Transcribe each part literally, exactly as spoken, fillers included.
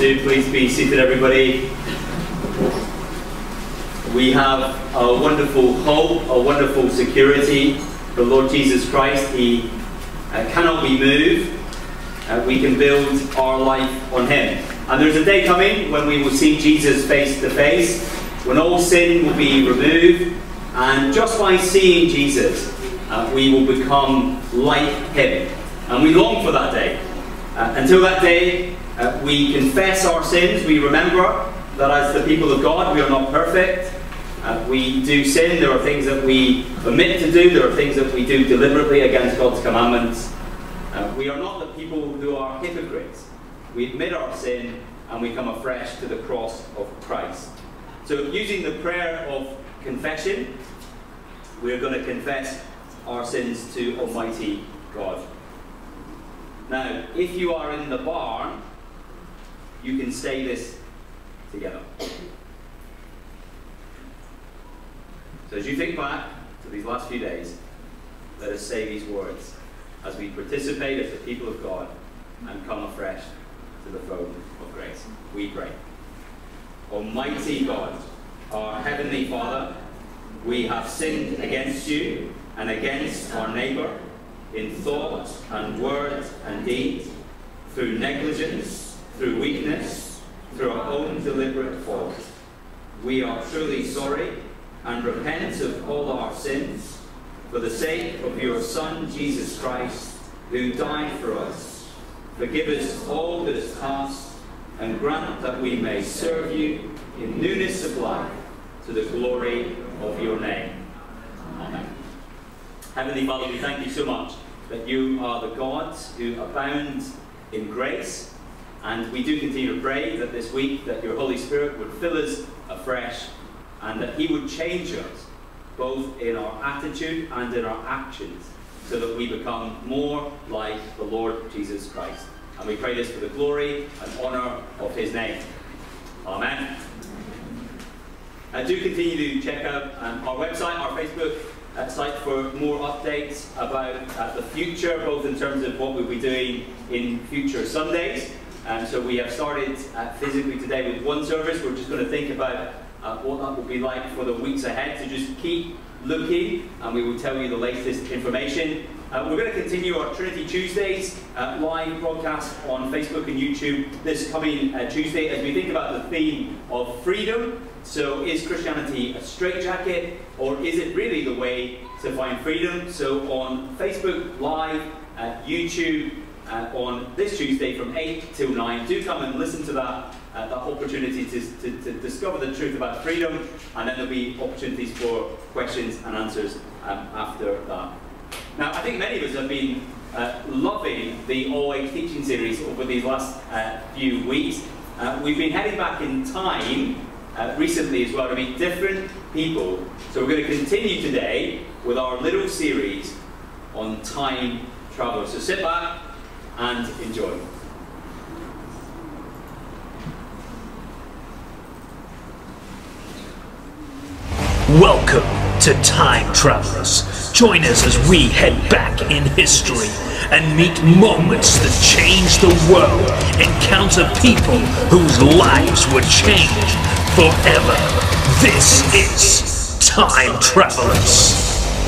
to please be seated, everybody. We have a wonderful hope, a wonderful security. The Lord Jesus Christ, He uh, cannot be moved. Uh, we can build our life on Him. And there's a day coming when we will see Jesus face to face, when all sin will be removed, and just by seeing Jesus, uh, we will become like Him. And we long for that day. Uh, until that day, uh, we confess our sins. We remember that as the people of God, we are not perfect. Uh, we do sin. There are things that we omit to do. There are things that we do deliberately against God's commandments. Uh, we are not the people who are hypocrites. We admit our sin and we come afresh to the cross of Christ. So using the prayer of confession, we are going to confess our sins to Almighty God. Now, if you are in the barn, you can say this together. So as you think back to these last few days, let us say these words as we participate as the people of God and come afresh to the throne of grace. We pray. Almighty God, our Heavenly Father, we have sinned against you and against our neighbour in thought and word and deed, through negligence, through weakness, through our own deliberate fault. We are truly sorry and repent of all our sins for the sake of your Son, Jesus Christ, who died for us. Forgive us all that is past and grant that we may serve you in newness of life to the glory of your name. Amen. Heavenly Father, we thank you so much that you are the God who abounds in grace, and we do continue to pray that this week that your Holy Spirit would fill us afresh and that he would change us both in our attitude and in our actions so that we become more like the Lord Jesus Christ. And we pray this for the glory and honour of his name. Amen. Uh, do continue to check out um, our website, our Facebook uh, site for more updates about uh, the future, both in terms of what we'll be doing in future Sundays. Um, so we have started uh, physically today with one service. We're just going to think about uh, what that will be like for the weeks ahead. So just keep looking and we will tell you the latest information. Uh, we're going to continue our Trinity Tuesdays uh, live broadcast on Facebook and YouTube this coming uh, Tuesday as we think about the theme of freedom. So is Christianity a straitjacket, or is it really the way to find freedom? So on Facebook Live, uh, YouTube, uh, on this Tuesday from eight till nine, do come and listen to that, uh, that opportunity to, to, to discover the truth about freedom, and then there'll be opportunities for questions and answers um, after that. Now, I think many of us have been uh, loving the O A teaching series over these last uh, few weeks. Uh, we've been heading back in time Uh, recently as well to meet different people. So we're going to continue today with our little series on time travel. So sit back and enjoy. Welcome to Time Travelers. Join us as we head back in history and meet moments that changed the world, encounter people whose lives were changed forever. This is Time Travelers.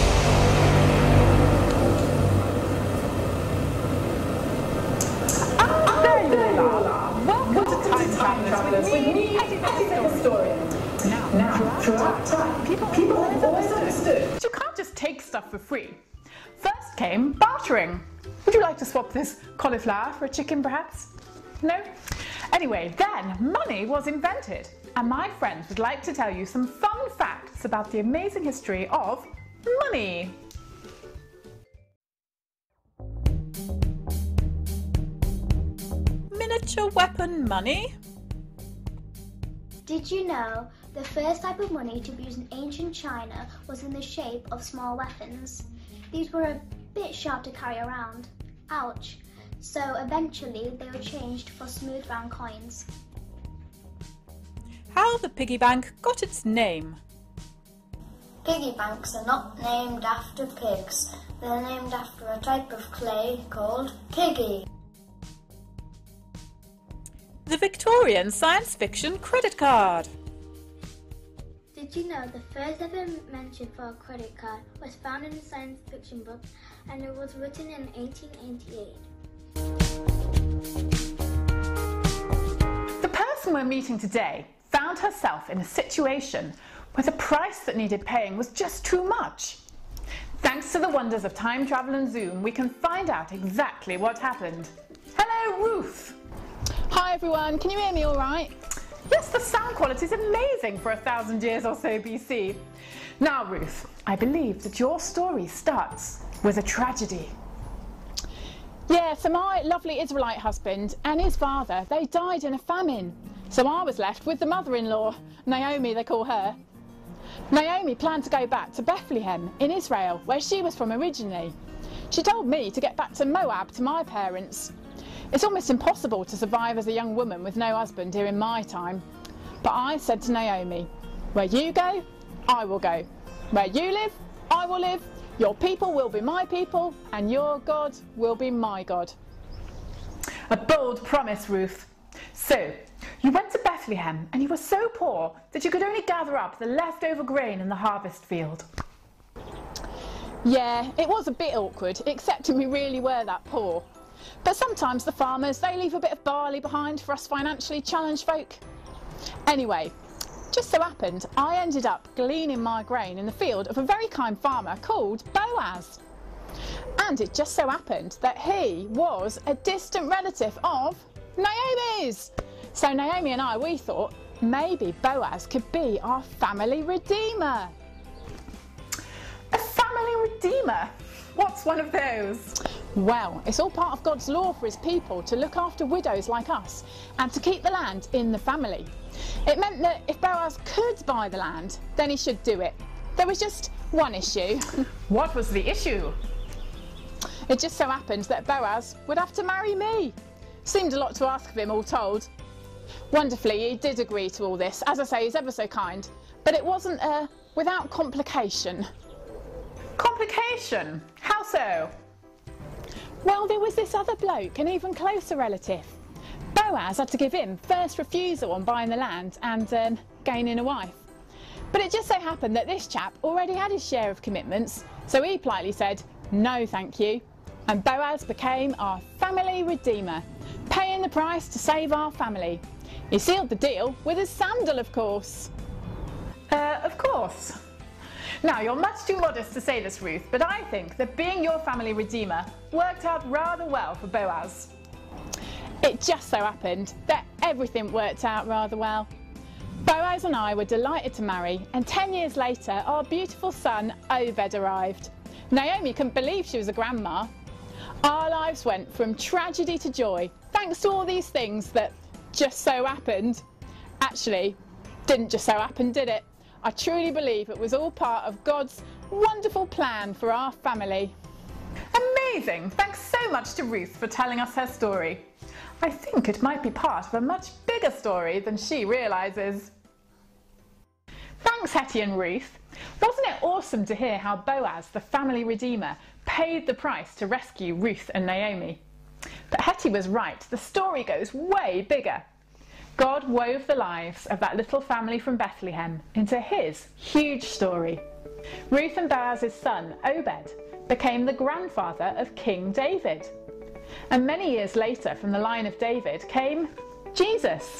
Welcome to Time Travelers with me, Eddie Story. Now, now, throughout time, people, people have always understood you can't just take stuff for free. First came bartering. Would you like to swap this cauliflower for a chicken, perhaps? No? Anyway, then money was invented. And my friends would like to tell you some fun facts about the amazing history of money. Miniature weapon money? Did you know the first type of money to be used in ancient China was in the shape of small weapons? These were a bit sharp to carry around. Ouch. So eventually they were changed for smooth round coins. How the piggy bank got its name? Piggy banks are not named after pigs. They're named after a type of clay called piggy. The Victorian science fiction credit card. Did you know the first ever mention for a credit card was found in a science fiction book, and it was written in eighteen eighty-eight? The person we're meeting today found herself in a situation where the price that needed paying was just too much. Thanks to the wonders of time travel and Zoom, we can find out exactly what happened. Hello, Ruth. Hi everyone, can you hear me all right? Yes, the sound quality is amazing for a thousand years or so B C. Now, Ruth, I believe that your story starts with a tragedy. Yeah, so my lovely Israelite husband and his father, they died in a famine. So I was left with the mother-in-law, Naomi they call her. Naomi planned to go back to Bethlehem in Israel, where she was from originally. She told me to get back to Moab to my parents. It's almost impossible to survive as a young woman with no husband here in my time. But I said to Naomi, where you go, I will go. Where you live, I will live. Your people will be my people, and your God will be my God. A bold promise, Ruth. So, you went to Bethlehem and you were so poor that you could only gather up the leftover grain in the harvest field. Yeah, it was a bit awkward, except we really were that poor. But sometimes the farmers, they leave a bit of barley behind for us financially challenged folk. Anyway, just so happened I ended up gleaning my grain in the field of a very kind farmer called Boaz. And it just so happened that he was a distant relative of Naomi's. So Naomi and I, we thought maybe Boaz could be our family redeemer. A family redeemer? What's one of those? Well, it's all part of God's law for his people to look after widows like us and to keep the land in the family. It meant that if Boaz could buy the land, then he should do it. There was just one issue. What was the issue? It just so happened that Boaz would have to marry me. Seemed a lot to ask of him, all told. Wonderfully, he did agree to all this. As I say, he's ever so kind. But it wasn't uh, without complication. Complication? How so? Well, there was this other bloke, an even closer relative. Boaz had to give him first refusal on buying the land and um, gaining a wife. But it just so happened that this chap already had his share of commitments, so he politely said, no thank you. And Boaz became our family redeemer, paying the price to save our family. He sealed the deal with his sandal, of course. Uh, of course. Now, you're much too modest to say this, Ruth, but I think that being your family redeemer worked out rather well for Boaz. It just so happened that everything worked out rather well. Boaz and I were delighted to marry, and ten years later our beautiful son Obed arrived. Naomi couldn't believe she was a grandma. Our lives went from tragedy to joy, thanks to all these things that just so happened. Actually, didn't just so happen, did it? I truly believe it was all part of God's wonderful plan for our family. Amazing! Thanks so much to Ruth for telling us her story. I think it might be part of a much bigger story than she realises. Thanks, Hetty and Ruth. Wasn't it awesome to hear how Boaz, the family redeemer, paid the price to rescue Ruth and Naomi? But Hetty was right, the story goes way bigger. God wove the lives of that little family from Bethlehem into his huge story. Ruth and Boaz's son, Obed, became the grandfather of King David. And many years later, from the line of David, came Jesus.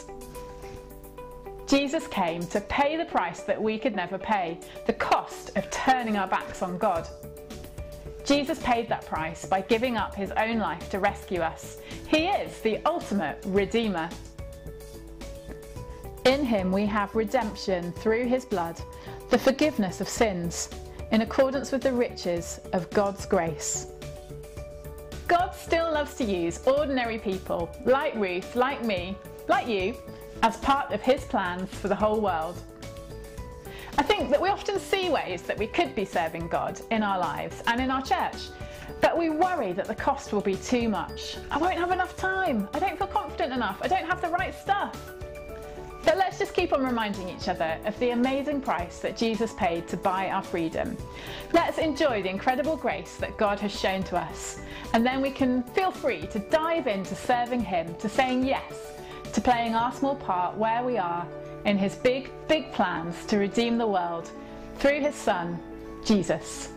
Jesus came to pay the price that we could never pay, the cost of turning our backs on God. Jesus paid that price by giving up his own life to rescue us. He is the ultimate Redeemer. In him we have redemption through his blood, the forgiveness of sins, in accordance with the riches of God's grace. God still loves to use ordinary people, like Ruth, like me, like you, as part of his plans for the whole world. I think that we often see ways that we could be serving God in our lives and in our church, but we worry that the cost will be too much. I won't have enough time, I don't feel confident enough, I don't have the right stuff. But let's just keep on reminding each other of the amazing price that Jesus paid to buy our freedom. Let's enjoy the incredible grace that God has shown to us, and then we can feel free to dive into serving him, to saying yes to playing our small part where we are in his big, big plans to redeem the world through his Son, Jesus.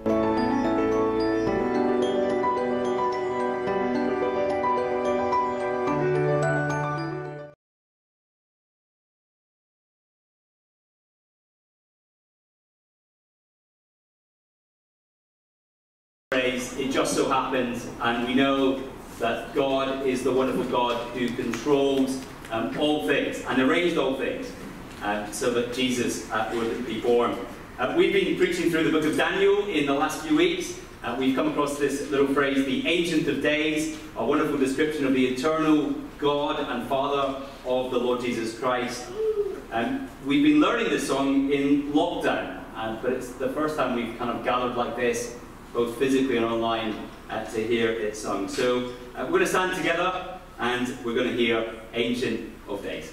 It just so happens, and we know that God is the wonderful God who controls um, all things and arranged all things uh, so that Jesus uh, would be born. Uh, we've been preaching through the book of Daniel in the last few weeks. Uh, we've come across this little phrase, the Ancient of Days, a wonderful description of the eternal God and Father of the Lord Jesus Christ. Um, we've been learning this song in lockdown, uh, but it's the first time we've kind of gathered like this, both physically and online, uh, to hear it sung. So uh, we're going to stand together and we're going to hear Ancient of Days.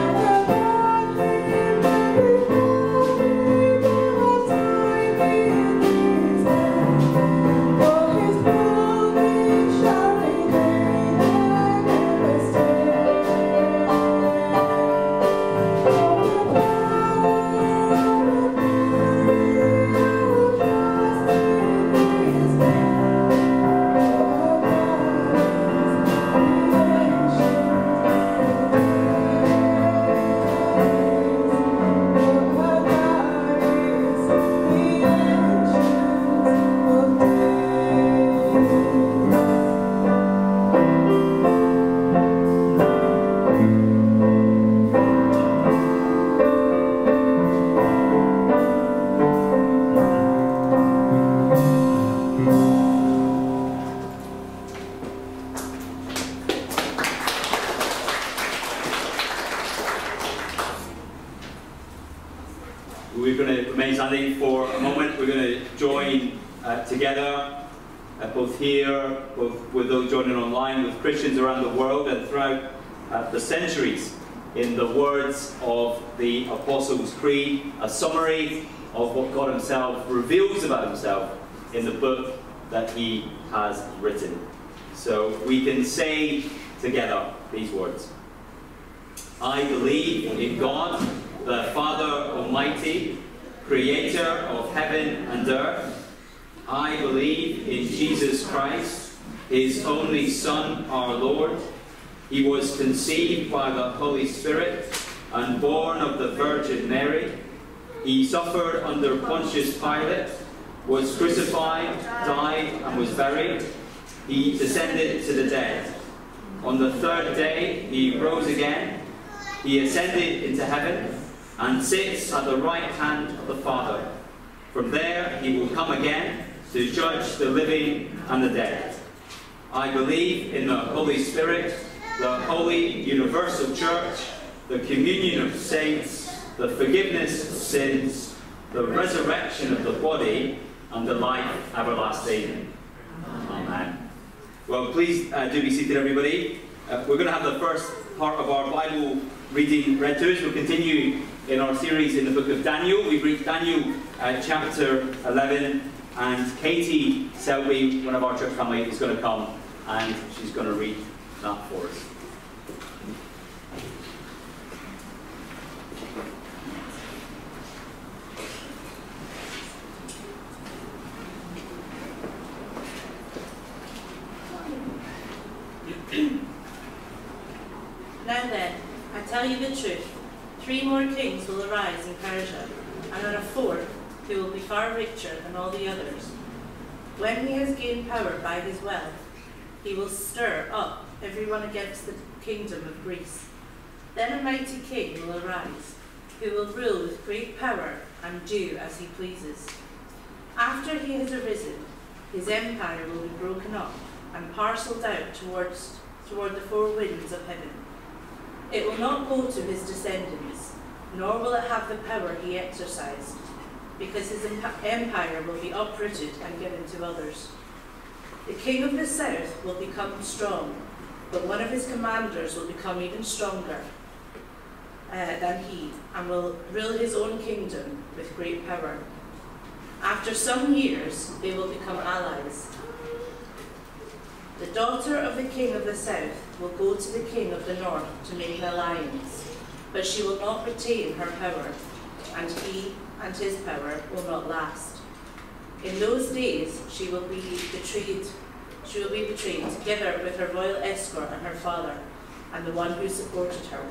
Thank you. remain standing for a moment. We're going to join uh, together, uh, both here, both with those joining online, with Christians around the world and throughout uh, the centuries, in the words of the Apostles' Creed, a summary of what God himself reveals about himself in the book that he has written. So we can say together these words. I believe in God, the Father Almighty, creator of heaven and earth. I believe in Jesus Christ, his only Son, our Lord. He was conceived by the Holy Spirit and born of the Virgin Mary. He suffered under Pontius Pilate, was crucified, died, and was buried. He descended to the dead. On the third day, he rose again. He ascended into heaven and sits at the right hand of the Father. From there, he will come again to judge the living and the dead. I believe in the Holy Spirit, the holy universal church, the communion of saints, the forgiveness of sins, the resurrection of the body, and the life everlasting. Amen. Well, please uh, do be seated, everybody. Uh, we're going to have the first part of our Bible reading read to us. We'll continue in our series in the book of Daniel. We've reached Daniel uh, chapter eleven, and Katie Selby, one of our church family, is going to come and she's going to read that for us. Now then, I tell you the truth, three more kings will arise in Persia, and on a fourth who will be far richer than all the others. When he has gained power by his wealth, he will stir up everyone against the kingdom of Greece. Then a mighty king will arise, who will rule with great power and do as he pleases. After he has arisen, his empire will be broken up and parcelled out towards, toward the four winds of heaven. It will not go to his descendants, nor will it have the power he exercised, because his empire will be uprooted and given to others. The king of the south will become strong, but one of his commanders will become even stronger uh, than he, and will rule his own kingdom with great power. After some years, they will become allies. The daughter of the king of the south will go to the king of the north to make an alliance, but she will not retain her power, and he and his power will not last. In those days she will be betrayed. She will be betrayed together with her royal escort and her father, and the one who supported her.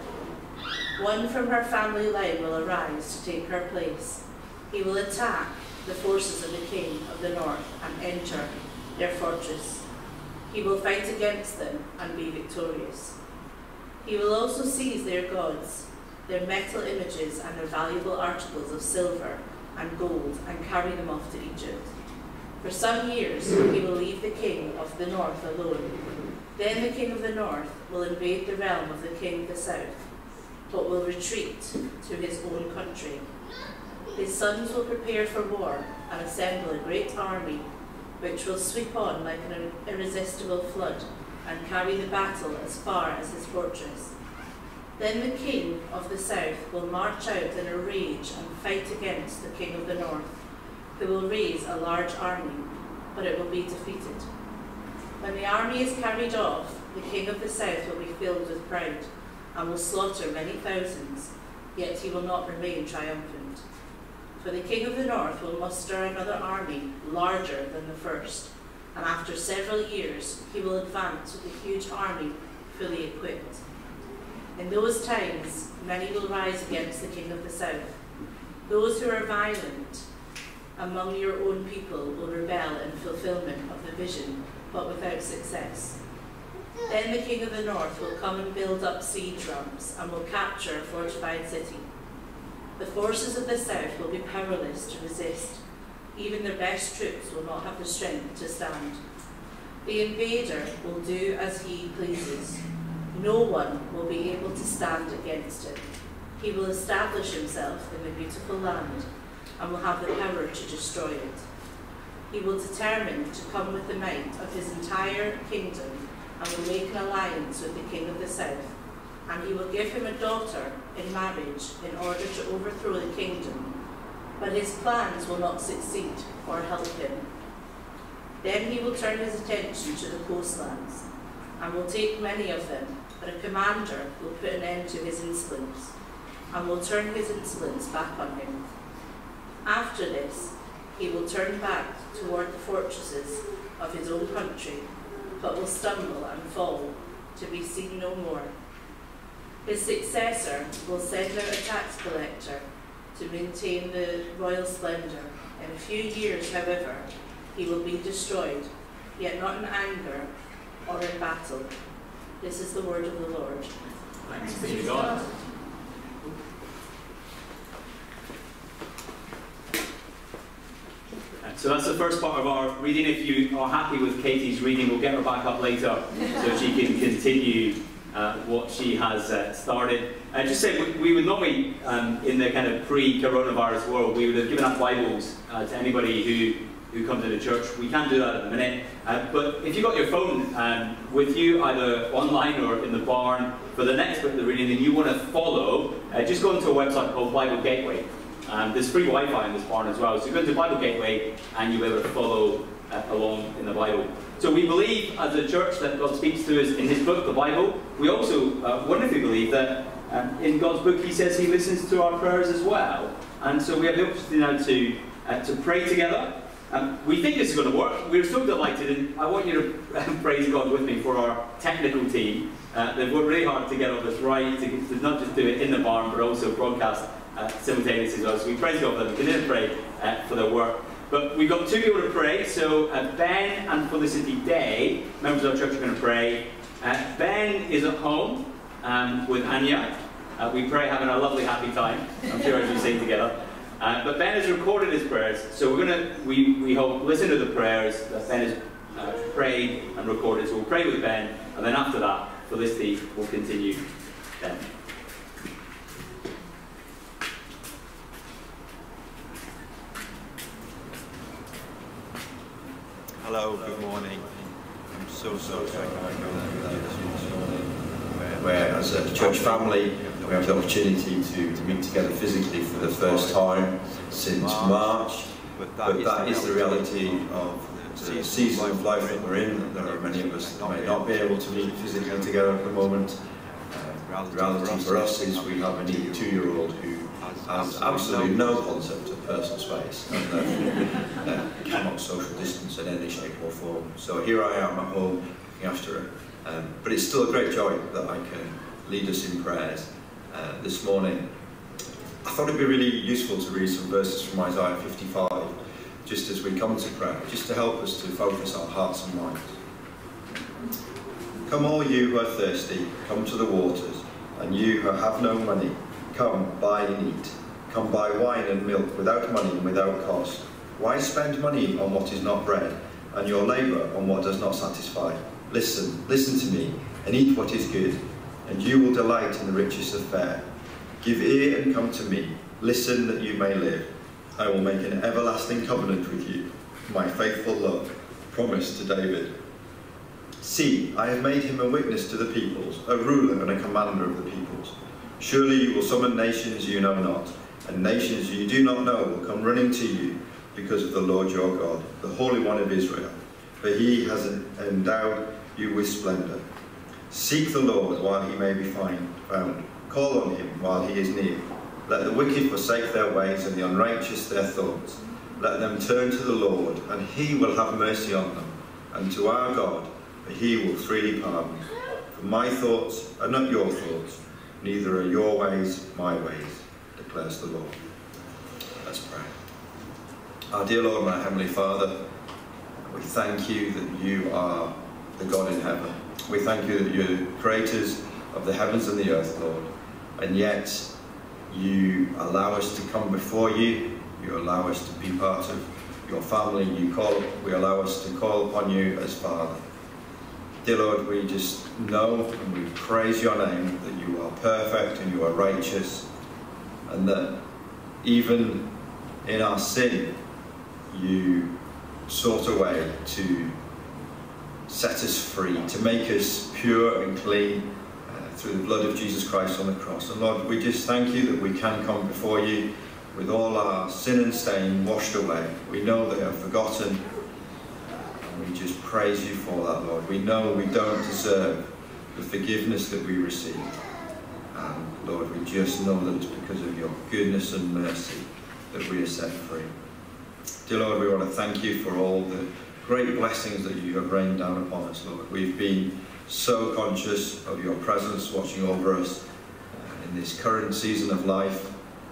One from her family line will arise to take her place. He will attack the forces of the king of the north and enter their fortress. He will fight against them and be victorious. He will also seize their gods, their metal images and their valuable articles of silver and gold, and carry them off to Egypt. For some years he will leave the king of the north alone. Then the king of the north will invade the realm of the king of the south, but will retreat to his own country. His sons will prepare for war and assemble a great army, which will sweep on like an irresistible flood and carry the battle as far as his fortress. Then the king of the south will march out in a rage and fight against the king of the north, who will raise a large army, but it will be defeated. When the army is carried off, the king of the south will be filled with pride and will slaughter many thousands, yet he will not remain triumphant. For the king of the north will muster another army larger than the first, and after several years he will advance with a huge army fully equipped. In those times many will rise against the king of the south. Those who are violent among your own people will rebel in fulfillment of the vision, but without success. Then the king of the north will come and build up siege ramps and will capture a fortified city. The forces of the south will be powerless to resist. Even their best troops will not have the strength to stand. The invader will do as he pleases. No one will be able to stand against him. He will establish himself in the beautiful land and will have the power to destroy it. He will determine to come with the might of his entire kingdom and will make an alliance with the king of the south, and he will give him a daughter in marriage in order to overthrow the kingdom, but his plans will not succeed or help him. Then he will turn his attention to the coastlands, and will take many of them, but a commander will put an end to his insolence, and will turn his insolence back on him. After this, he will turn back toward the fortresses of his own country, but will stumble and fall, to be seen no more. His successor will send out a tax collector to maintain the royal splendour. In a few years, however, he will be destroyed, yet not in anger or in battle. This is the word of the Lord. Thanks be to God. So that's the first part of our reading. If you are happy with Katie's reading, we'll get her back up later so she can continue uh, what she has uh, started. Uh, just say, we, we would normally, um, in the kind of pre-coronavirus world, we would have given out Bibles uh, to anybody who, who comes into church. We can't do that at the minute. Uh, but if you've got your phone um, with you, either online or in the barn, for the next bit of the reading, and you want to follow, uh, just go into a website called Bible Gateway. Um, there's free Wi-Fi in this barn as well, so go to Bible Gateway and you'll be able to follow uh, along in the Bible. So we believe as a church that God speaks to us in his book, the Bible. We also uh, wonderfully believe that um, in God's book he says he listens to our prayers as well. And so we have the opportunity now to, uh, to pray together. Um, we think this is going to work. We're so delighted, and I want you to uh, praise God with me for our technical team. Uh, they've worked really hard to get all this right, to, to not just do it in the barn, but also broadcast Uh, simultaneously as well. So we praise God for them. We continue to pray uh, for their work. But we've got two people to pray. So uh, Ben and Felicity Day, members of our church, are going to pray. Uh, Ben is at home um, with Anya. Uh, we pray having a lovely, happy time, I'm sure, as we sing together. Uh, but Ben has recorded his prayers. So we're going to, we, we hope, listen to the prayers that Ben has uh, prayed and recorded. So we'll pray with Ben, and then after that, Felicity will continue then. Hello, good morning. I'm so, so sorry I can't be this morning. Where, as a church family, we have the opportunity to, to meet together physically for the first time since March. But that is the reality of the season of life that we're in. There are many of us that may not be able to meet physically together at the moment. Uh, the reality for us is we have a new two-year-old who has absolutely no concept of personal space and uh, uh, cannot social distance in any shape or form. So here I am at home looking after her. Um, but it's still a great joy that I can lead us in prayers uh, this morning. I thought it'd be really useful to read some verses from Isaiah fifty-five just as we come to prayer, just to help us to focus our hearts and minds. Come all you who are thirsty, come to the waters, and you who have no money, come, buy and eat. Come buy wine and milk without money and without cost. Why spend money on what is not bread, and your labour on what does not satisfy? Listen, listen to me, and eat what is good, and you will delight in the riches of fare. Give ear and come to me. Listen that you may live. I will make an everlasting covenant with you, my faithful love, promised to David. See, I have made him a witness to the peoples, a ruler and a commander of the peoples. Surely you will summon nations you know not, and nations you do not know will come running to you because of the Lord your God, the Holy One of Israel, for he has endowed you with splendour. Seek the Lord while he may be found. Call on him while he is near. Let the wicked forsake their ways and the unrighteous their thoughts. Let them turn to the Lord, and he will have mercy on them, and to our God, for he will freely pardon. For my thoughts are not your thoughts, neither are your ways my ways, declares the Lord. Let's pray. Our dear Lord, my Heavenly Father, we thank you that you are the God in heaven. We thank you that you're creators of the heavens and the earth, Lord, and yet you allow us to come before you, you allow us to be part of your family, you call, we allow us to call upon you as Father. Dear Lord, we just know and we praise your name that you are perfect and you are righteous, and that even in our sin, you sought a way to set us free, to make us pure and clean uh, through the blood of Jesus Christ on the cross. And Lord, we just thank you that we can come before you with all our sin and stain washed away. We know that we have forgotten, and we just praise you for that, Lord. We know we don't deserve the forgiveness that we receive. And Lord, we just know that it's because of your goodness and mercy that we are set free. Dear Lord, we want to thank you for all the great blessings that you have rained down upon us, Lord. We've been so conscious of your presence watching over us uh, in this current season of life.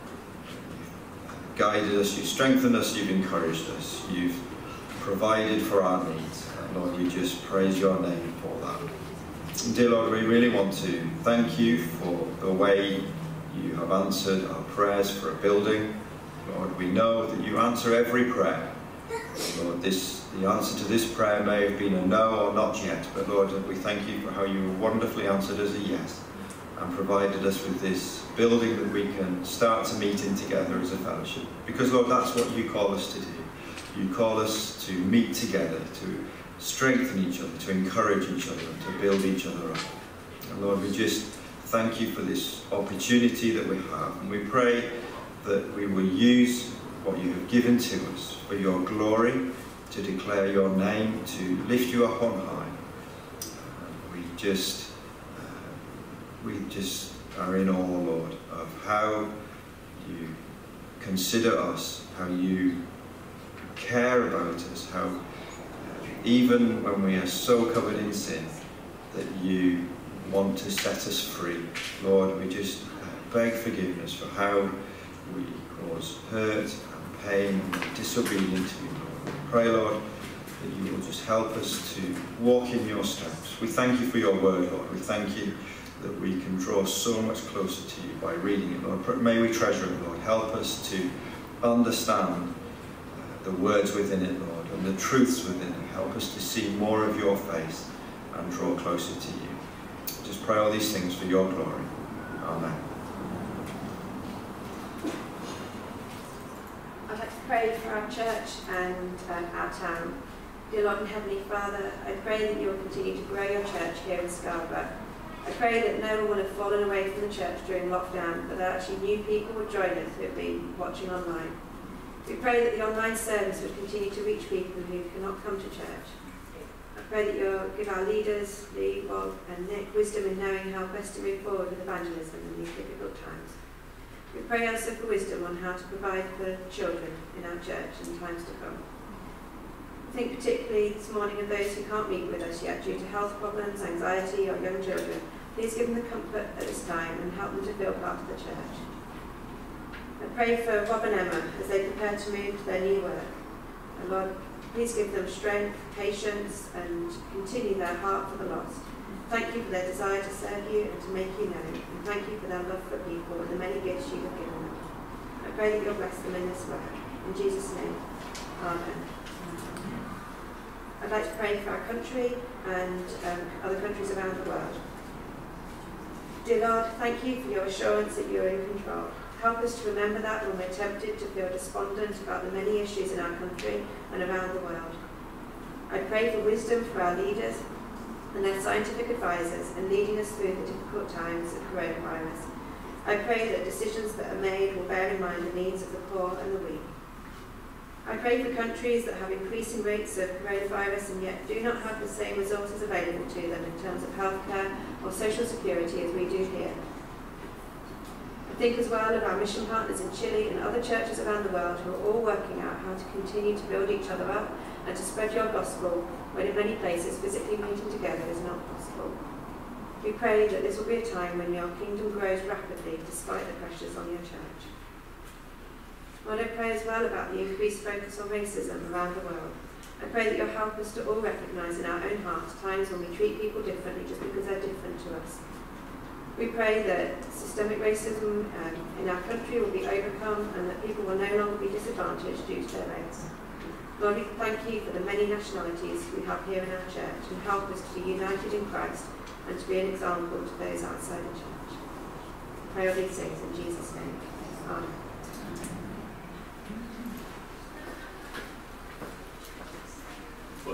You've guided us, you've strengthened us, you've encouraged us, you've provided for our needs. And Lord, we just praise your name for that. And dear Lord, we really want to thank you for the way you have answered our prayers for a building. Lord, we know that you answer every prayer. Lord, this, the answer to this prayer may have been a no or not yet, but Lord, we thank you for how you wonderfully answered us a yes and provided us with this building that we can start to meet in together as a fellowship. Because Lord, that's what you call us to do. You call us to meet together, to strengthen each other, to encourage each other, to build each other up. And Lord, we just thank you for this opportunity that we have, and we pray that we will use what you have given to us for your glory, to declare your name, to lift you up on high. Uh, we just, uh, we just are in awe, Lord, of how you consider us, how you care about us, how uh, even when we are so covered in sin, that you want to set us free. Lord, we just uh, beg forgiveness for how we cause hurt and pain and disobedience to you, Lord. We pray, Lord, that you will just help us to walk in your steps. We thank you for your word, Lord. We thank you that we can draw so much closer to you by reading it, Lord. May we treasure it, Lord. Help us to understand uh, the words within it, Lord, and the truths within it. Help us to see more of your face and draw closer to you. Just pray all these things for your glory. Amen. I'd like to pray for our church and um, our town. Dear Lord and Heavenly Father, I pray that you will continue to grow your church here in Scarborough. I pray that no one will have fallen away from the church during lockdown, but that actually new people would join us who have been watching online. We pray that the online service would continue to reach people who cannot come to church. I pray that you'll give our leaders, Lee, Bob and Nick, wisdom in knowing how best to move forward with evangelism in these difficult times. We pray also for wisdom on how to provide for children in our church in times to come. I think particularly this morning of those who can't meet with us yet due to health problems, anxiety or young children. Please give them the comfort at this time and help them to feel part of the church. I pray for Rob and Emma as they prepare to move to their new work. And Lord, please give them strength, patience and continue their heart for the lost. Thank you for their desire to serve you and to make you known. And thank you for their love for people and the many gifts you have given them. I pray that you'll bless them in this work. In Jesus' name, Amen. I'd like to pray for our country and um, other countries around the world. Dear Lord, thank you for your assurance that you are in control. Help us to remember that when we're tempted to feel despondent about the many issues in our country and around the world. I pray for wisdom for our leaders and their scientific advisors in leading us through the difficult times of coronavirus. I pray that decisions that are made will bear in mind the needs of the poor and the weak. I pray for countries that have increasing rates of coronavirus and yet do not have the same resources available to them in terms of healthcare or social security as we do here. I think as well of our mission partners in Chile and other churches around the world who are all working out how to continue to build each other up and to spread your gospel when in many places physically meeting together is not possible. We pray that this will be a time when your kingdom grows rapidly despite the pressures on your church. Lord, I pray as well about the increased focus on racism around the world. I pray that you'll help us to all recognise in our own hearts times when we treat people differently just because they're different to us. We pray that systemic racism um, in our country will be overcome and that people will no longer be disadvantaged due to their race. Lord, we thank you for the many nationalities we have here in our church and help us to be united in Christ and to be an example to those outside the church. I pray all these things in Jesus' name. Amen.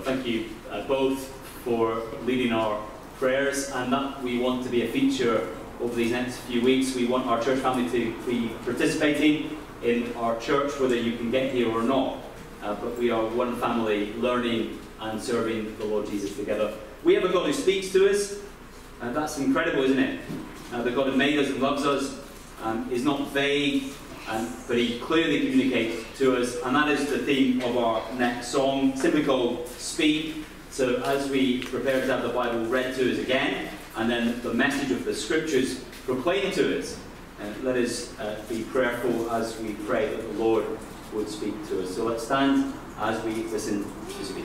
thank you uh, both for leading our prayers, and that we want to be a feature over these next few weeks. We want our church family to be participating in our church, whether you can get here or not. Uh, but we are one family, learning and serving the Lord Jesus together. We have a God who speaks to us, and that's incredible, isn't it? Uh, the God who made us and loves us um, is not vague, um, but he clearly communicates to us, and that is the theme of our next song, simply called Speak. So as we prepare to have the Bible read to us again, and then the message of the Scriptures proclaimed to us, uh, let us uh, be prayerful as we pray that the Lord would speak to us. So let's stand as we listen to speak.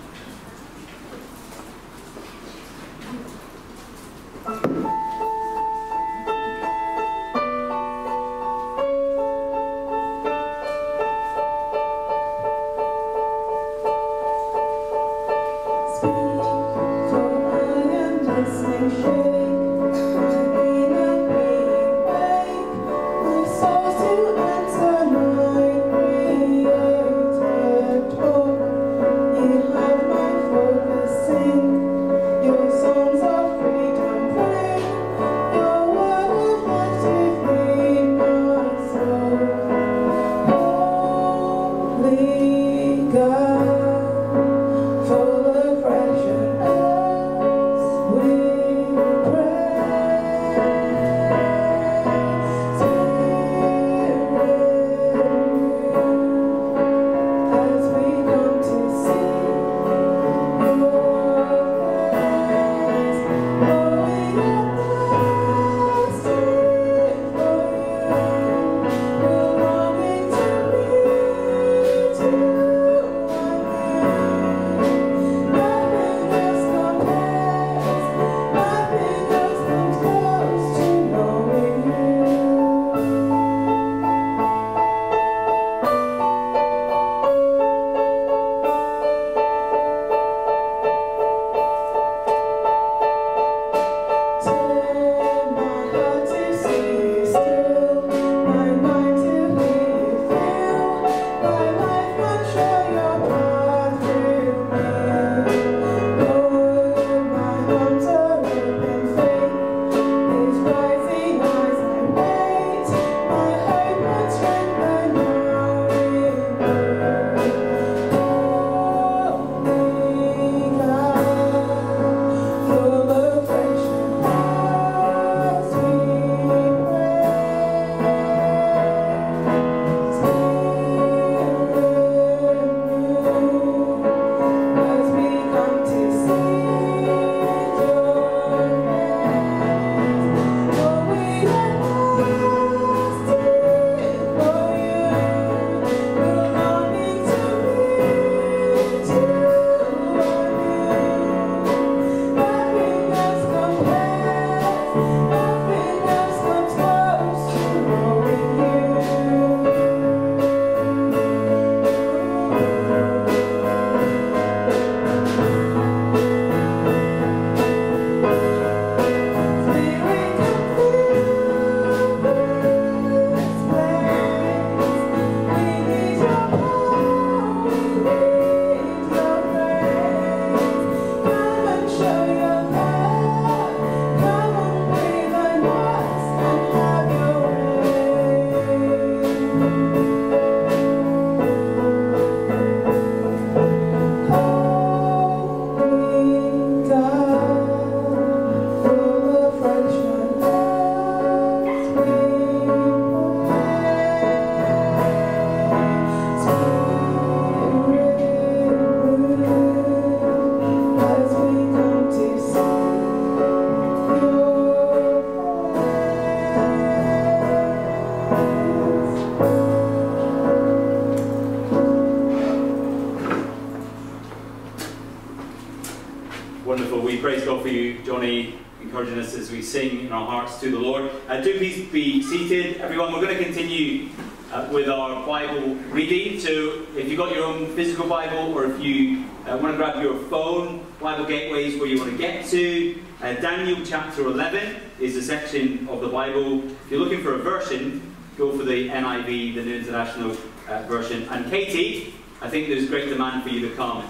Praise God for you, Johnny, encouraging us as we sing in our hearts to the Lord. Uh, do please be seated, everyone. We're going to continue uh, with our Bible reading. So if you've got your own physical Bible, or if you uh, want to grab your phone, Bible Gateways where you want to get to. Uh, Daniel chapter eleven is a section of the Bible. If you're looking for a version, go for the N I V, the New International uh, Version. And Katie, I think there's great demand for you to come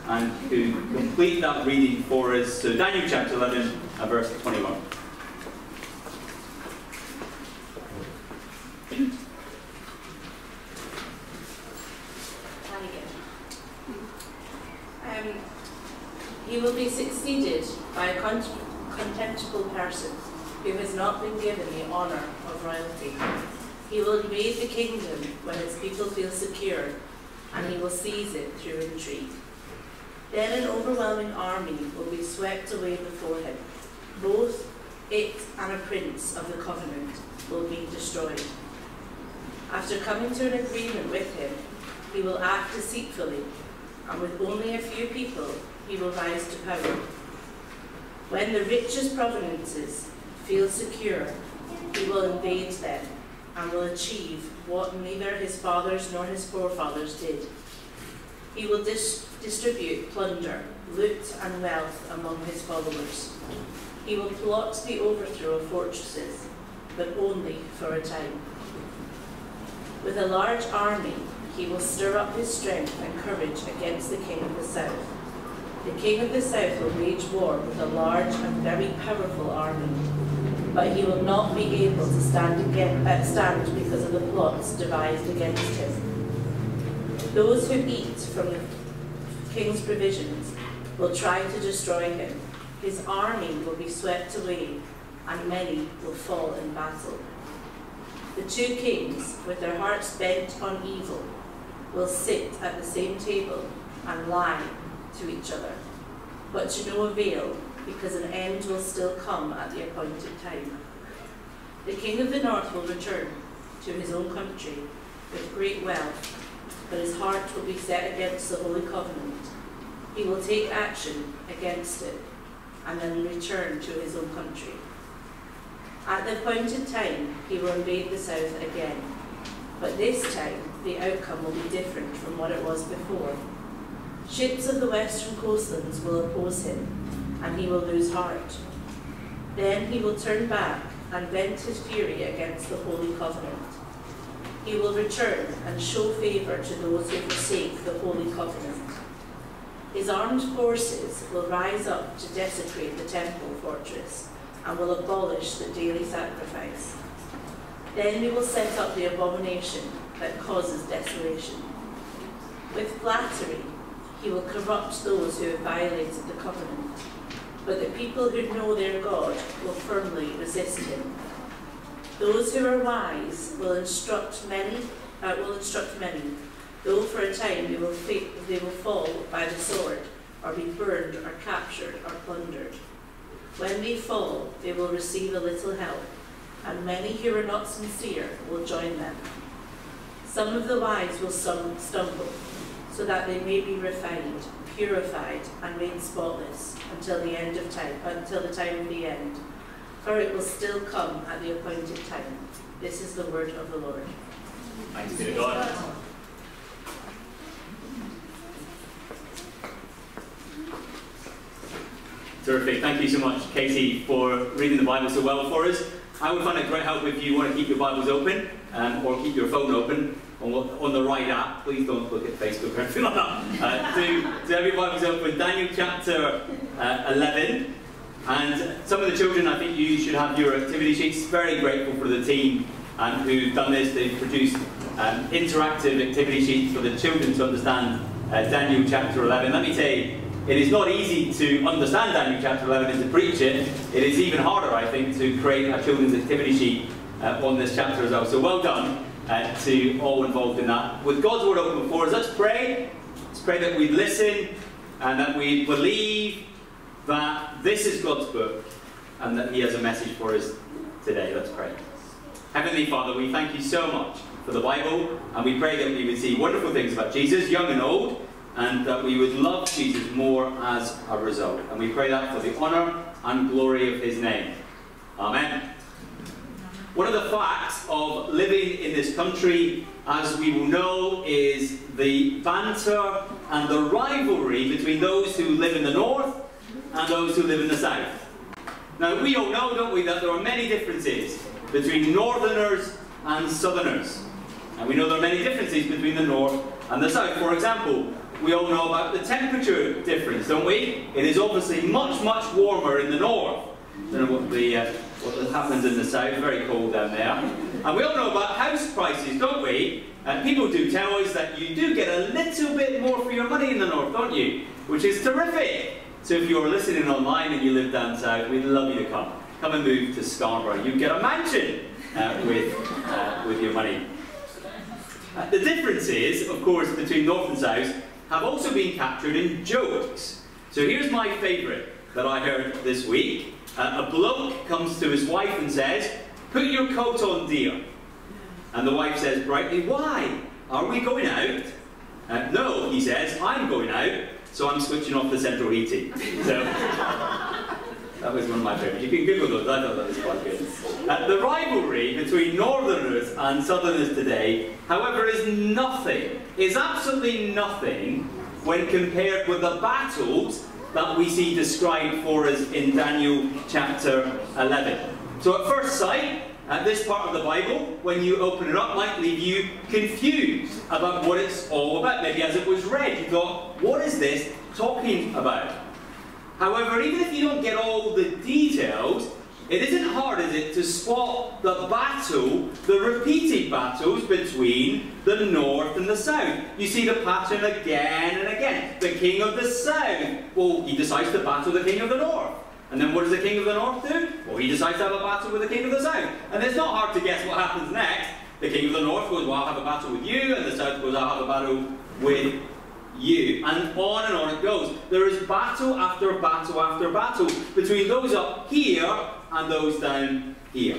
and who complete that reading for us. So Daniel chapter eleven and verse twenty-one. Um, he will be succeeded by a con contemptible person who has not been given the honour of royalty. He will invade the kingdom when its people feel secure, and he will seize it through intrigue. Then an overwhelming army will be swept away before him. Both it and a prince of the covenant will be destroyed. After coming to an agreement with him, he will act deceitfully, and with only a few people, he will rise to power. When the richest provinces feel secure, he will invade them and will achieve what neither his fathers nor his forefathers did. He will dis distribute plunder, loot and wealth among his followers. He will plot the overthrow of fortresses, but only for a time. With a large army, he will stir up his strength and courage against the king of the south. The king of the south will wage war with a large and very powerful army, but he will not be able to stand, again, uh, stand because of the plots devised against him. Those who eat from the king's provisions will try to destroy him. His army will be swept away, and many will fall in battle. The two kings, with their hearts bent on evil, will sit at the same table and lie to each other, but to no avail, because an end will still come at the appointed time. The king of the north will return to his own country with great wealth, but his heart will be set against the Holy Covenant. He will take action against it, and then return to his own country. At the appointed time, he will invade the south again, but this time the outcome will be different from what it was before. Ships of the western coastlands will oppose him, and he will lose heart. Then he will turn back and vent his fury against the Holy Covenant. He will return and show favour to those who forsake the Holy Covenant. His armed forces will rise up to desecrate the temple fortress and will abolish the daily sacrifice. Then he will set up the abomination that causes desolation. With flattery, he will corrupt those who have violated the covenant, but the people who know their God will firmly resist him. Those who are wise will instruct many, uh, will instruct many, though for a time they will, they will fall by the sword, or be burned, or captured, or plundered. When they fall, they will receive a little help, and many who are not sincere will join them. Some of the wise will stumble, so that they may be refined, purified, and made spotless until the end of time, until the time of the end. For it will still come at the appointed time. This is the word of the Lord. Thanks be to God. Terrific. Thank you so much, Katie, for reading the Bible so well for us. I would find it great help if you want to keep your Bibles open um, or keep your phone open on, on the right app. Please don't look at Facebook or anything like that. Uh, do, do have your Bibles open. Daniel chapter uh, eleven. And some of the children, I think you should have your activity sheets. Very grateful for the team um, who've done this. They've produced um, interactive activity sheets for the children to understand uh, Daniel chapter eleven. Let me say, it is not easy to understand Daniel chapter eleven and to preach it. It is even harder, I think, to create a children's activity sheet uh, on this chapter as well. So well done uh, to all involved in that. With God's word open before us, let's pray. Let's pray that we listen and that we believe that this is God's book and that he has a message for us today. Let's pray. Heavenly Father, we thank you so much for the Bible, and we pray that we would see wonderful things about Jesus, young and old, and that we would love Jesus more as a result. And we pray that for the honour and glory of his name. Amen. One of the facts of living in this country, as we will know, is the banter and the rivalry between those who live in the north and those who live in the south. Now, we all know, don't we, that there are many differences between northerners and southerners. And we know there are many differences between the north and the south. For example, we all know about the temperature difference, don't we? It is obviously much, much warmer in the north. I don't know what, the, uh, what happens in the south, very cold down there. And we all know about house prices, don't we? And people do tell us that you do get a little bit more for your money in the north, don't you? Which is terrific. So if you're listening online and you live down south, we'd love you to come. Come and move to Scarborough. You get a mansion uh, with, uh, with your money. Uh, the differences, of course, between north and south have also been captured in jokes. So here's my favourite that I heard this week. Uh, a bloke comes to his wife and says, "Put your coat on, dear." And the wife says brightly, "Why? Are we going out?" Uh, "No," he says, "I'm going out, so I'm switching off the central heating." So that was one of my favourites. You can Google those, I thought that was quite good. Uh, the rivalry between northerners and southerners today, however, is nothing, is absolutely nothing when compared with the battles that we see described for us in Daniel chapter eleven. So at first sight, uh, this part of the Bible, when you open it up, might leave you confused about what it's all about. Maybe as it was read, you thought, what is this talking about? However, even if you don't get all the details, it isn't hard, is it, to spot the battle, the repeated battles between the north and the south. You see the pattern again and again. The king of the south, well, he decides to battle the king of the north. And then what does the king of the north do? Well, he decides to have a battle with the king of the south. And it's not hard to guess what happens next. The king of the north goes, well, I'll have a battle with you, and the south goes, I'll have a battle with you. And on and on it goes. There is battle after battle after battle between those up here and those down here.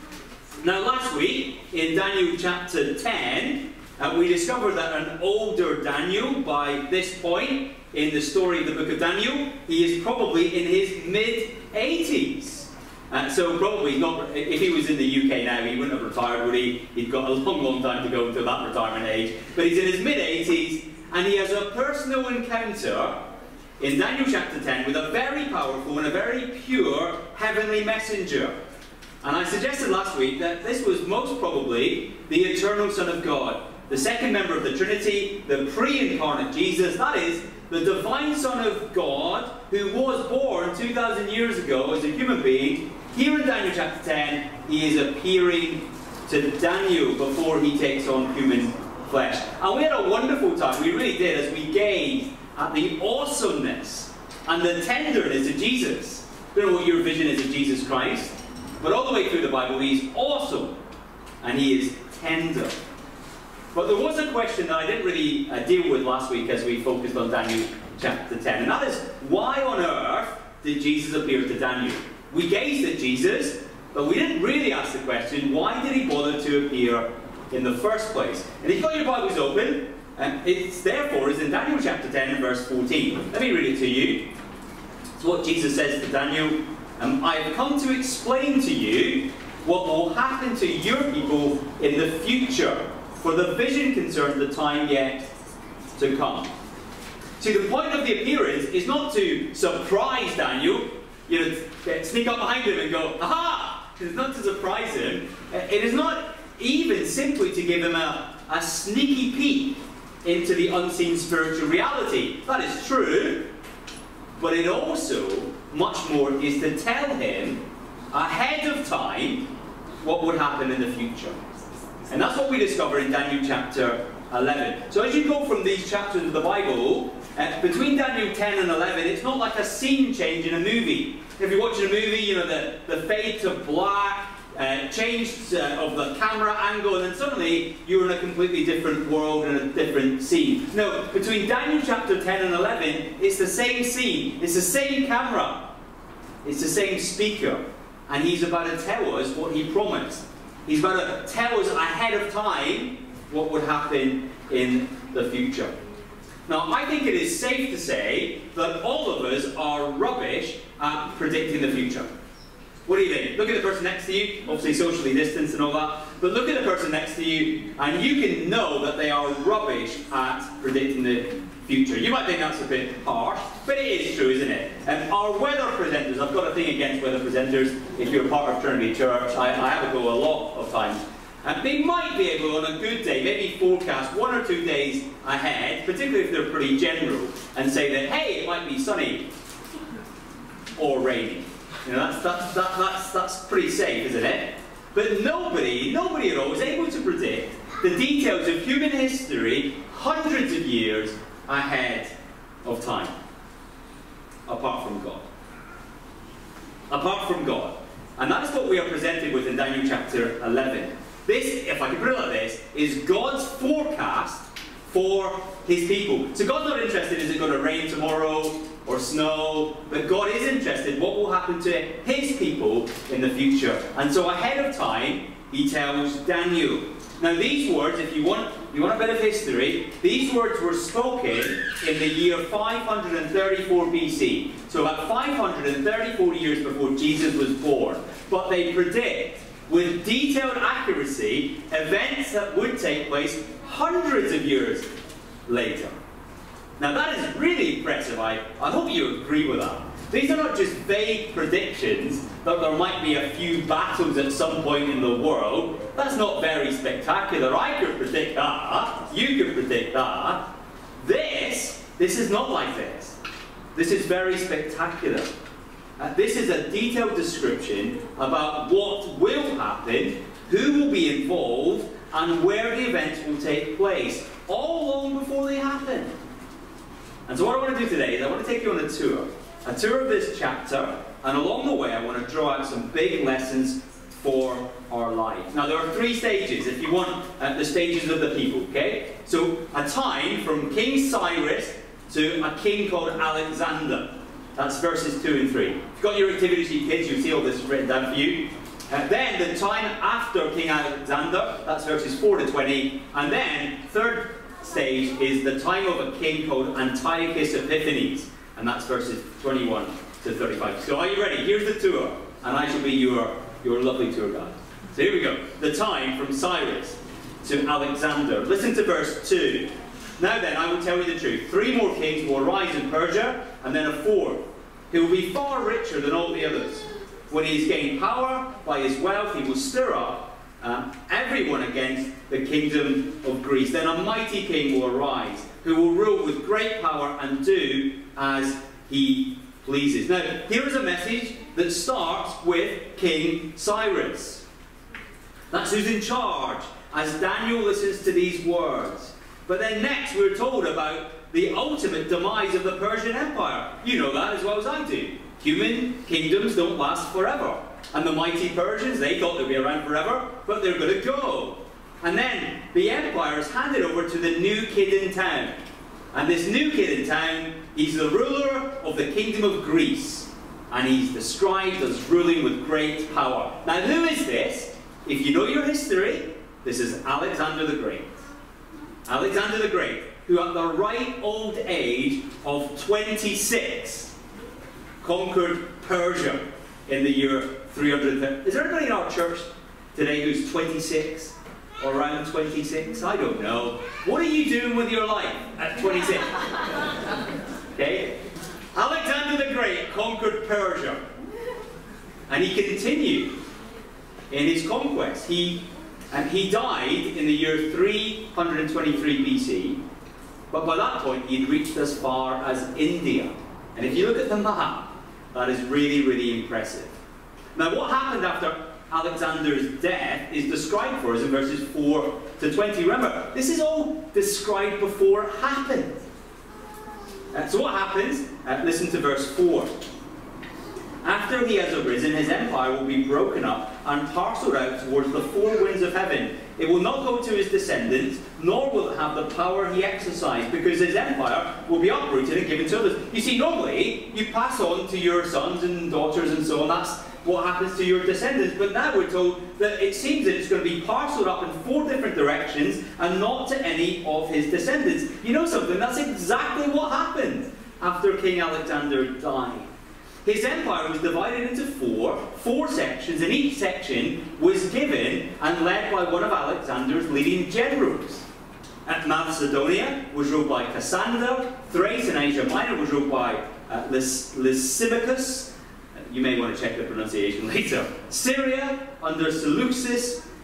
Now last week, in Daniel chapter ten, uh, we discovered that an older Daniel, by this point in the story of the book of Daniel, he is probably in his mid eighties. Uh, so probably not, if he was in the U K now, he wouldn't have retired, would he? He'd got a long, long time to go until that retirement age. But he's in his mid eighties, and he has a personal encounter in Daniel chapter ten with a very powerful and a very pure heavenly messenger. And I suggested last week that this was most probably the eternal Son of God, the second member of the Trinity, the pre-incarnate Jesus, that is, the divine Son of God, who was born two thousand years ago as a human being. Here in Daniel chapter ten, he is appearing to Daniel before he takes on human flesh. And we had a wonderful time, we really did, as we gazed at the awesomeness and the tenderness of Jesus. I don't know what your vision is of Jesus Christ, but all the way through the Bible, he's awesome and he is tender. But there was a question that I didn't really uh, deal with last week as we focused on Daniel chapter ten, and that is, why on earth did Jesus appear to Daniel? We gazed at Jesus, but we didn't really ask the question, why did he bother to appear in the first place? And if you've got your Bibles open, um, it's therefore is in Daniel chapter ten and verse fourteen. Let me read it to you. It's what Jesus says to Daniel. Um, I have come to explain to you what will happen to your people in the future, for the vision concerns the time yet to come. See, the point of the appearance is not to surprise Daniel, you know, sneak up behind him and go, aha! It's not to surprise him. It is not even simply to give him a, a sneaky peek into the unseen spiritual reality. That is true, but it also, much more, is to tell him ahead of time what would happen in the future. And that's what we discover in Daniel chapter eleven. So as you go from these chapters of the Bible, uh, between Daniel ten and eleven, it's not like a scene change in a movie. If you're watching a movie, you know, the, the fade to black, uh, change uh, of the camera angle, and then suddenly you're in a completely different world and a different scene. No, between Daniel chapter ten and eleven, it's the same scene, it's the same camera, it's the same speaker, and he's about to tell us what he promised. He's about to tell us ahead of time what would happen in the future. Now, I think it is safe to say that all of us are rubbish at predicting the future. What do you think? Look at the person next to you, obviously socially distanced and all that, but look at the person next to you and you can know that they are rubbish at predicting the future. You might think that's a bit harsh, but it is true, isn't it? Um, our weather presenters, I've got a thing against weather presenters. If you're part of Trinity Church, I, I have to go a lot of times And they might be able, on a good day, maybe forecast one or two days ahead, particularly if they're pretty general, and say that, hey, it might be sunny or rainy. You know, that's, that's, that, that's, that's pretty safe, isn't it? But nobody, nobody at all is able to predict the details of human history hundreds of years ahead of time, apart from God. Apart from God. And that's what we are presented with in Daniel chapter eleven. This, if I can put it like this, is God's forecast for his people. So God's not interested, is it going to rain tomorrow or snow? But God is interested what will happen to his people in the future. And so ahead of time, he tells Daniel. Now these words, if you want, you want a bit of history, these words were spoken in the year five hundred thirty-four B C. So about five hundred thirty-four years before Jesus was born. But they predict, with detailed accuracy, events that would take place hundreds of years later. Now that is really impressive. I, I hope you agree with that. These are not just vague predictions that there might be a few battles at some point in the world. That's not very spectacular. I could predict that. You could predict that. This, this is not like this. This is very spectacular. Uh, this is a detailed description about what will happen, who will be involved, and where the events will take place, all long before they happen. And so what I want to do today is I want to take you on a tour. A tour of this chapter, and along the way I want to draw out some big lessons for our lives. Now there are three stages, if you want, uh, the stages of the people, okay? So a time from King Cyrus to a king called Alexander. That's verses two and three. If you've got your activity sheet, kids, you'll see all this written down for you. Uh, then the time after King Alexander, that's verses four to twenty. And then, third stage is the time of a king called Antiochus Epiphanes. And that's verses twenty-one to thirty-five. So are you ready? Here's the tour. And I shall be your, your lovely tour guide. So here we go. The time from Cyrus to Alexander. Listen to verse two. Now then, I will tell you the truth. Three more kings will arise in Persia, and then a fourth, who will be far richer than all the others. When he has gained power by his wealth, he will stir up uh, everyone against the kingdom of Greece. Then a mighty king will arise, who will rule with great power and do as he pleases. Now, here is a message that starts with King Cyrus. That's who's in charge, as Daniel listens to these words. But then next we're told about the ultimate demise of the Persian Empire. You know that as well as I do. Human kingdoms don't last forever. And the mighty Persians, they thought they'd be around forever, but they're going to go. And then the empire is handed over to the new kid in town. And this new kid in town, he's the ruler of the kingdom of Greece. And he's described as ruling with great power. Now who is this? If you know your history, this is Alexander the Great. Alexander the Great, who at the ripe old age of twenty-six conquered Persia in the year three hundred. Is there anybody in our church today who's twenty-six or around twenty-six? I don't know. What are you doing with your life at twenty-six? Okay? Alexander the Great conquered Persia. And he continued in his conquest. He And he died in the year three hundred twenty-three B C, but by that point he had reached as far as India. And if you look at the map, that is really, really impressive. Now what happened after Alexander's death is described for us in verses four to twenty. Remember, this is all described before it happened. Uh, so what happens? Uh, listen to verse four. After he has arisen, his empire will be broken up and parceled out towards the four winds of heaven. It will not go to his descendants, nor will it have the power he exercised, because his empire will be uprooted and given to others. You see, normally, you pass on to your sons and daughters and so on. That's what happens to your descendants. But now we're told that it seems that it's going to be parceled up in four different directions and not to any of his descendants. You know something? That's exactly what happened after King Alexander died. His empire was divided into four, four sections, and each section was given and led by one of Alexander's leading generals. At Macedonia was ruled by Cassander. Thrace in Asia Minor was ruled by uh, Lys Lysimachus. Uh, you may want to check the pronunciation later. Syria under Seleucus.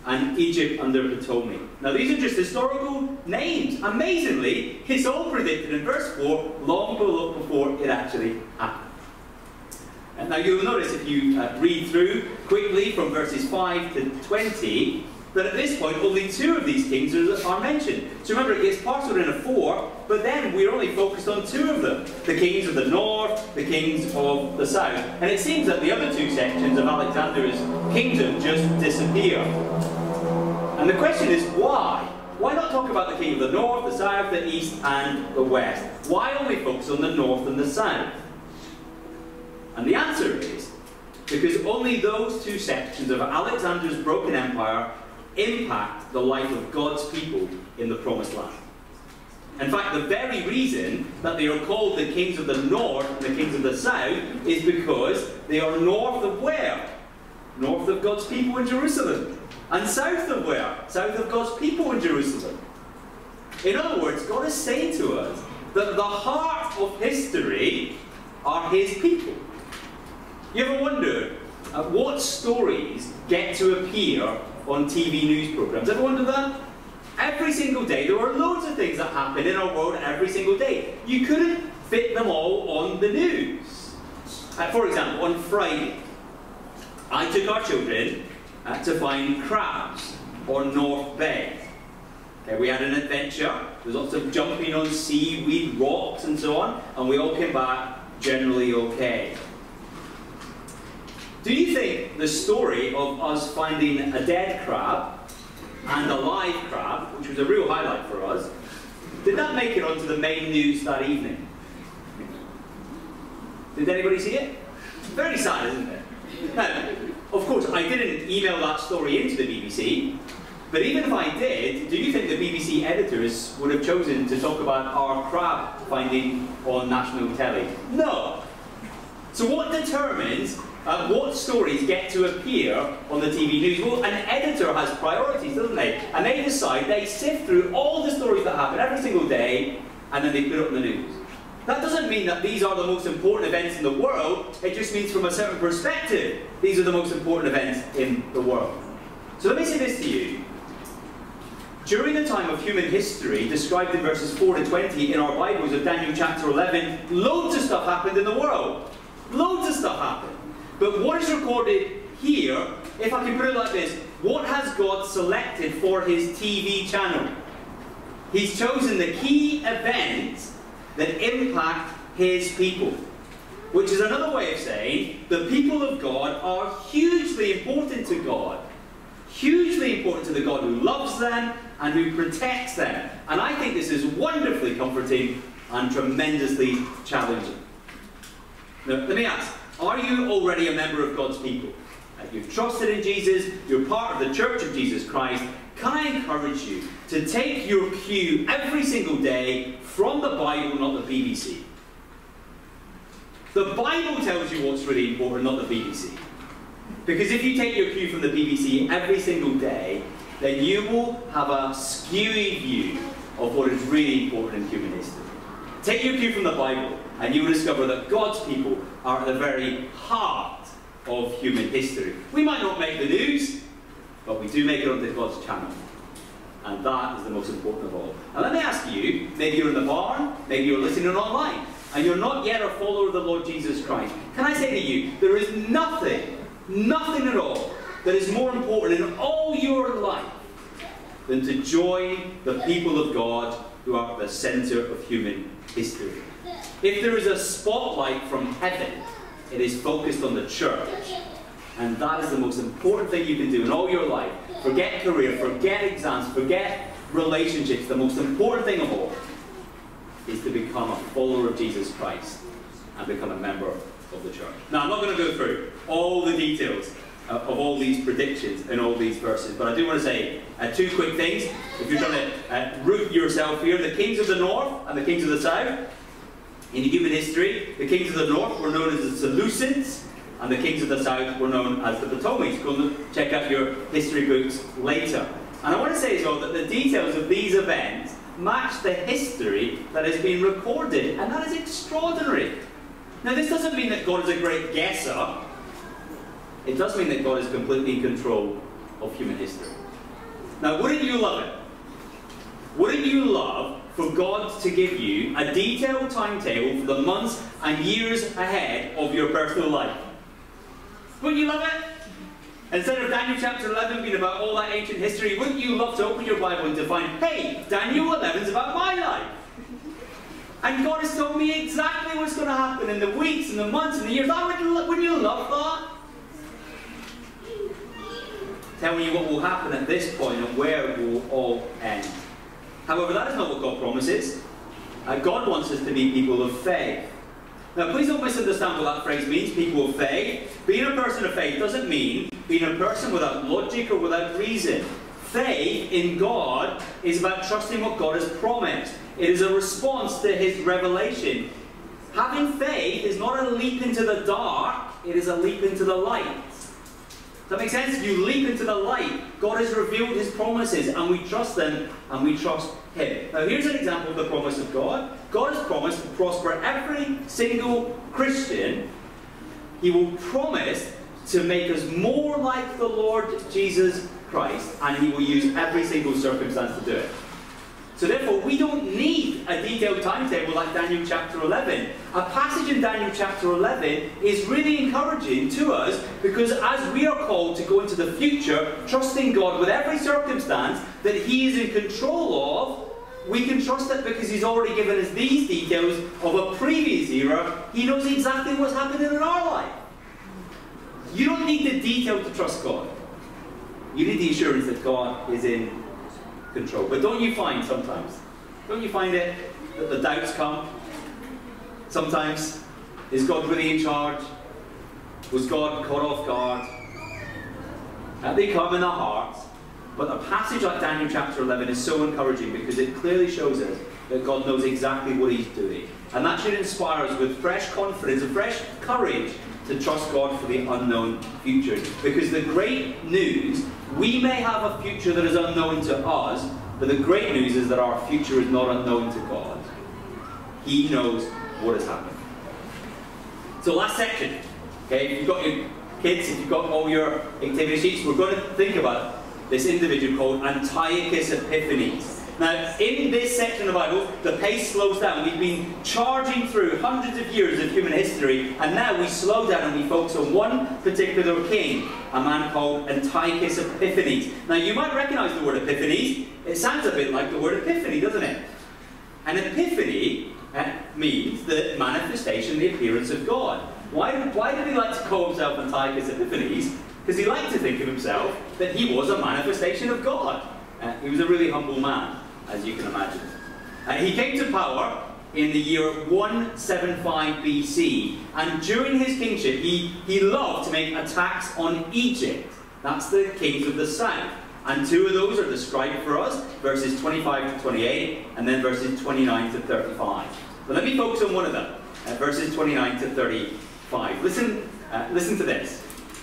and Egypt under Ptolemy. Now these are just historical names. Amazingly, it's all predicted in verse four, long before it actually happened. And now you'll notice if you uh, read through quickly from verses five to twenty, that at this point only two of these kings are, are mentioned. So remember, it gets parceled into four, but then we're only focused on two of them. The kings of the north, the kings of the south. And it seems that the other two sections of Alexander's kingdom just disappear. And the question is, why? Why not talk about the king of the north, the south, the east, and the west? Why only focus on the north and the south? And the answer is, because only those two sections of Alexander's broken empire impact the life of God's people in the Promised Land. In fact, the very reason that they are called the kings of the north and the kings of the south is because they are north of where? North of God's people in Jerusalem. And south of where? South of God's people in Jerusalem. In other words, God is saying to us that the heart of history are His people. You ever wondered uh, what stories get to appear on T V news programmes? Ever wondered that? Every single day, there are loads of things that happen in our world every single day. You couldn't fit them all on the news. Uh, for example, on Friday, I took our children uh, to find crabs on North Bay. Okay, we had an adventure. There was lots of jumping on seaweed, rocks and so on, and we all came back generally okay. Do you think the story of us finding a dead crab and a live crab, which was a real highlight for us, did that make it onto the main news that evening? Did anybody see it? Very sad, isn't it? Now, of course, I didn't email that story into the B B C, but even if I did, do you think the B B C editors would have chosen to talk about our crab finding on national telly? No. So what determines Uh, what stories get to appear on the T V news? Well, an editor has priorities, doesn't they? And they decide, they sift through all the stories that happen every single day, and then they put it on the news. That doesn't mean that these are the most important events in the world. It just means from a certain perspective, these are the most important events in the world. So let me say this to you. During the time of human history, described in verses four to twenty in our Bibles of Daniel chapter eleven, loads of stuff happened in the world. Loads of stuff happened. But what is recorded here, if I can put it like this, what has God selected for His T V channel? He's chosen the key events that impact His people. Which is another way of saying, the people of God are hugely important to God. Hugely important to the God who loves them and who protects them. And I think this is wonderfully comforting and tremendously challenging. Now, let me ask, are you already a member of God's people? Uh, you've trusted in Jesus, you're part of the Church of Jesus Christ. Can I encourage you to take your cue every single day from the Bible, not the B B C? The Bible tells you what's really important, not the B B C. Because if you take your cue from the B B C every single day, then you will have a skewed view of what is really important in human history. Take your cue from the Bible, and you will discover that God's people are at the very heart of human history. We might not make the news, but we do make it onto God's channel. And that is the most important of all. And let me ask you, maybe you're in the barn, maybe you're listening online, and you're not yet a follower of the Lord Jesus Christ. Can I say to you, there is nothing, nothing at all, that is more important in all your life than to join the people of God who are at the centre of human history. If there is a spotlight from heaven, it is focused on the church. And that is the most important thing you can do in all your life. Forget career, forget exams, forget relationships. The most important thing of all is to become a follower of Jesus Christ and become a member of the church. Now, I'm not going to go through all the details uh, of all these predictions in all these verses, but I do want to say uh, two quick things. If you're trying to uh, root yourself here, the kings of the north and the kings of the south, in human history, the kings of the north were known as the Seleucids, and the kings of the south were known as the Ptolemies. Go and check out your history books later. And I want to say as well that the details of these events match the history that has been recorded, and that is extraordinary. Now, this doesn't mean that God is a great guesser. It does mean that God is completely in control of human history. Now, wouldn't you love it? Wouldn't you love for God to give you a detailed timetable for the months and years ahead of your personal life? Wouldn't you love it? Instead of Daniel chapter eleven being about all that ancient history, wouldn't you love to open your Bible and to find, hey, Daniel eleven is about my life? And God has told me exactly what's going to happen in the weeks and the months and the years. I would, wouldn't you love that? Telling you what will happen at this point and where it will all end. However, that is not what God promises. Uh, God wants us to be people of faith. Now, please don't misunderstand what that phrase means, people of faith. Being a person of faith doesn't mean being a person without logic or without reason. Faith in God is about trusting what God has promised. It is a response to His revelation. Having faith is not a leap into the dark, it is a leap into the light. Does that make sense? You leap into the light. God has revealed His promises, and we trust them, and we trust Him. Now, here's an example of the promise of God. God has promised to prosper every single Christian. He will promise to make us more like the Lord Jesus Christ, and He will use every single circumstance to do it. So therefore, we don't need a detailed timetable like Daniel chapter eleven. A passage in Daniel chapter eleven is really encouraging to us because as we are called to go into the future, trusting God with every circumstance that He is in control of, we can trust it because He's already given us these details of a previous era. He knows exactly what's happening in our life. You don't need the detail to trust God. You need the assurance that God is in control. But don't you find sometimes, don't you find it that the doubts come? Sometimes, is God really in charge? Was God caught off guard? Uh, they come in our hearts. But a passage like Daniel chapter eleven is so encouraging because it clearly shows us that God knows exactly what He's doing. And that should inspire us with fresh confidence and fresh courage to trust God for the unknown future. Because the great news, we may have a future that is unknown to us, but the great news is that our future is not unknown to God. He knows what has happened. So last section, okay, if you've got your kids, if you've got all your activity sheets, we're going to think about this individual called Antiochus Epiphanes. Now, in this section of the Bible, the pace slows down. We've been charging through hundreds of years of human history, and now we slow down and we focus on one particular king, a man called Antiochus Epiphanes. Now, you might recognize the word Epiphanes. It sounds a bit like the word epiphany, doesn't it? An epiphany uh, means the manifestation, the appearance of God. Why, why did he like to call himself Antiochus Epiphanes? Because he liked to think of himself that he was a manifestation of God. Uh, he was a really humble man, as you can imagine. Uh, he came to power in the year one seventy-five B C, and during his kingship, he, he loved to make attacks on Egypt. That's the kings of the south. And two of those are described for us, verses twenty-five to twenty-eight, and then verses twenty-nine to thirty-five. But let me focus on one of them, uh, verses twenty-nine to thirty-five. Listen, uh, listen to this.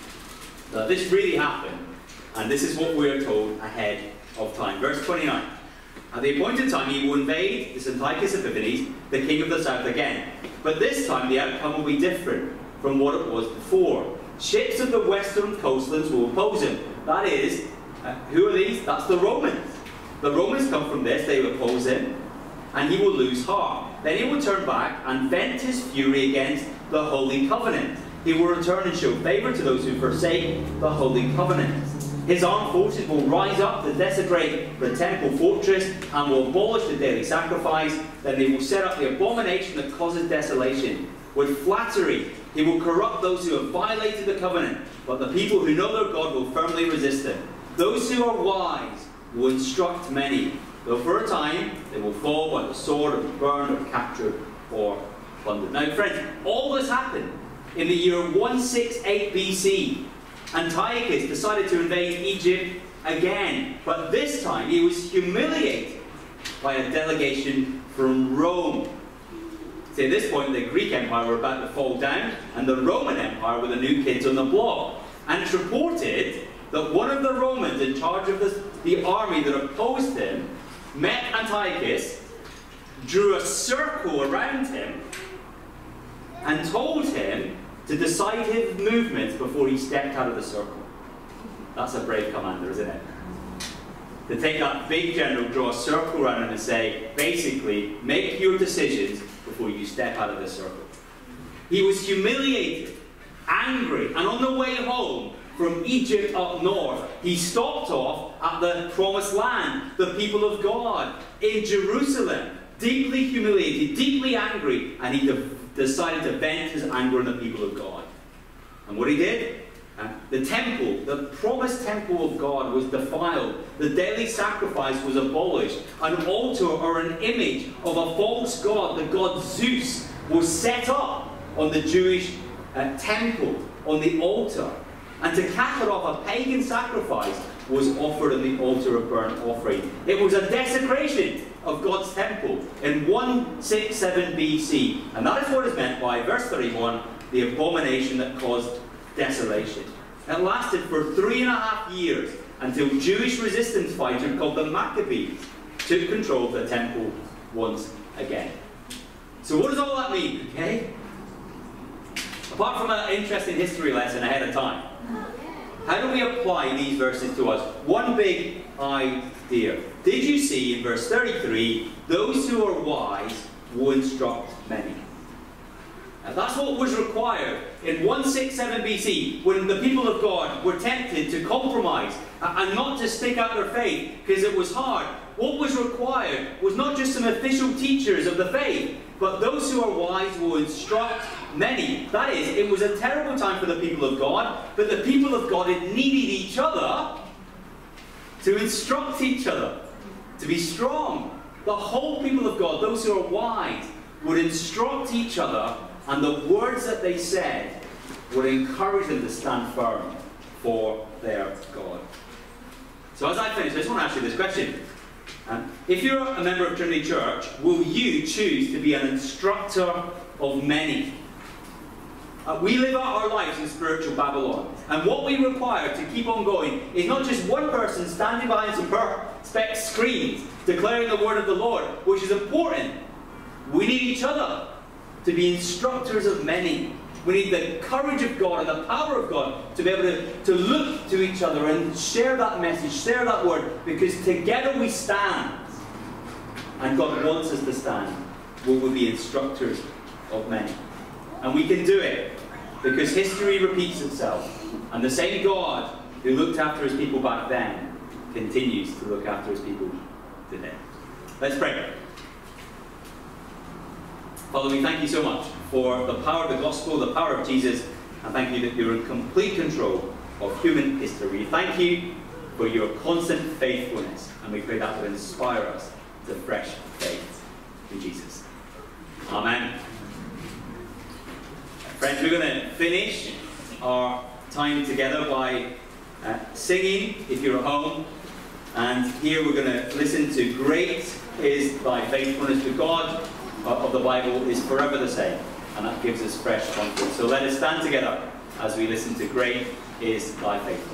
Now, this really happened, and this is what we're told ahead of time. Verse twenty-nine. At the appointed time he will invade this Antiochus Epiphanes, the king of the south, again. But this time the outcome will be different from what it was before. Ships of the western coastlands will oppose him. That is, uh, who are these? That's the Romans. The Romans come from this, they oppose him, and he will lose heart. Then he will turn back and vent his fury against the Holy Covenant. He will return and show favour to those who forsake the Holy Covenant. His armed forces will rise up to desecrate the temple fortress and will abolish the daily sacrifice. Then they will set up the abomination that causes desolation. With flattery, he will corrupt those who have violated the covenant, but the people who know their God will firmly resist him. Those who are wise will instruct many, though for a time they will fall by the sword or be burned or captured or plundered. Now, friends, all this happened in the year one sixty-eight B C. Antiochus decided to invade Egypt again, but this time he was humiliated by a delegation from Rome. See, at this point the Greek Empire were about to fall down, and the Roman Empire were the new kids on the block. And it's reported that one of the Romans in charge of this, the army that opposed him met Antiochus, drew a circle around him, and told him to decide his movements before he stepped out of the circle. That's a brave commander, isn't it? to take that big general, draw a circle around him and say, basically, make your decisions before you step out of the circle. He was humiliated, angry, and on the way home from Egypt up north, he stopped off at the promised land, the people of God, in Jerusalem, deeply humiliated, deeply angry, and he de decided to vent his anger on the people of God. And what he did? Uh, the temple, the promised temple of God was defiled. The daily sacrifice was abolished. An altar or an image of a false god, the god Zeus, was set up on the Jewish uh, temple, on the altar. And to cap it off, a pagan sacrifice was offered on the altar of burnt offering. It was a desecration of God's temple in one sixty-seven B C. And that is what is meant by, verse thirty-one, the abomination that caused desolation. It lasted for three and a half years until Jewish resistance fighters called the Maccabees took control of the temple once again. So what does all that mean, okay? Apart from an interesting history lesson ahead of time, how do we apply these verses to us? One big idea. Did you see in verse thirty-three, those who are wise will instruct many? Now that's what was required in one sixty-seven B C, when the people of God were tempted to compromise and not to stick out their faith because it was hard. What was required was not just some official teachers of the faith, but those who are wise will instruct many. That is, it was a terrible time for the people of God, but the people of God had needed each other to instruct each other, to be strong. The whole people of God, those who are wise, would instruct each other, and the words that they said would encourage them to stand firm for their God. So as I finish, I just want to ask you this question. Um, if you're a member of Trinity Church, will you choose to be an instructor of many? Uh, we live out our lives in spiritual Babylon, and what we require to keep on going is not just one person standing behind some perspex screens declaring the word of the Lord, which is important. We need each other to be instructors of many. We need the courage of God and the power of God to be able to, to look to each other and share that message, share that word, because together we stand. And God wants us to stand. We will be instructors of many. And we can do it because history repeats itself. And the same God who looked after his people back then continues to look after his people today. Let's pray. Father, we thank you so much for the power of the gospel, the power of Jesus, and thank you that you're in complete control of human history. We thank you for your constant faithfulness, and we pray that will inspire us to fresh faith in Jesus. Amen. Friends, we're going to finish our time together by uh, singing, if you're at home, and here we're going to listen to Great is Thy Faithfulness. To God of the Bible is forever the same, and that gives us fresh confidence. So let us stand together as we listen to Great is Thy Faithfulness.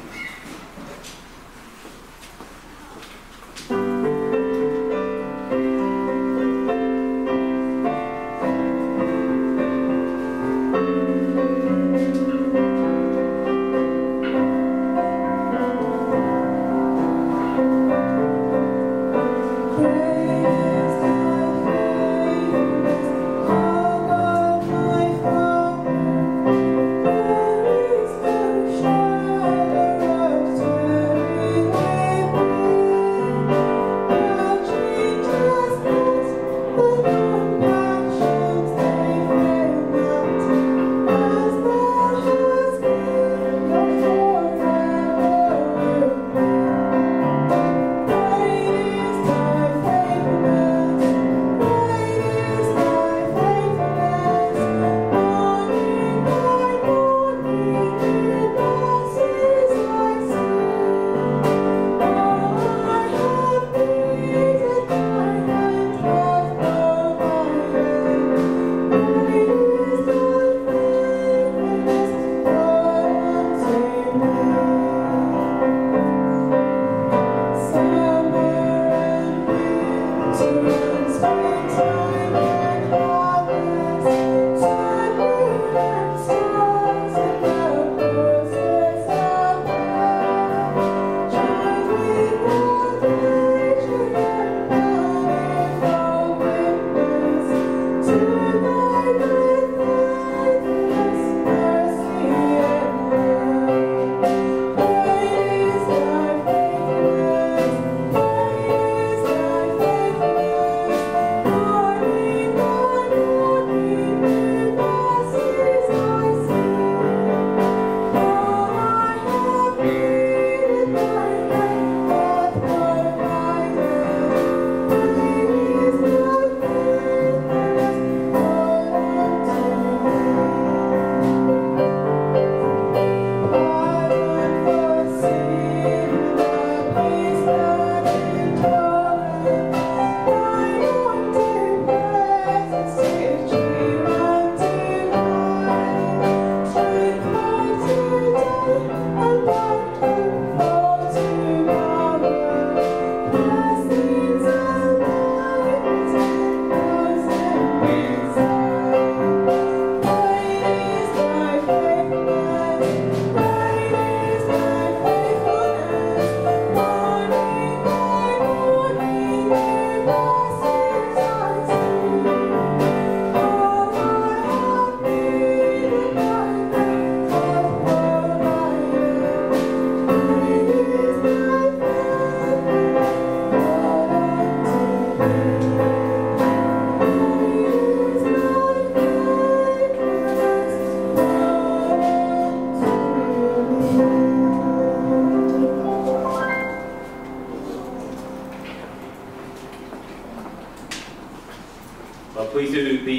Shadow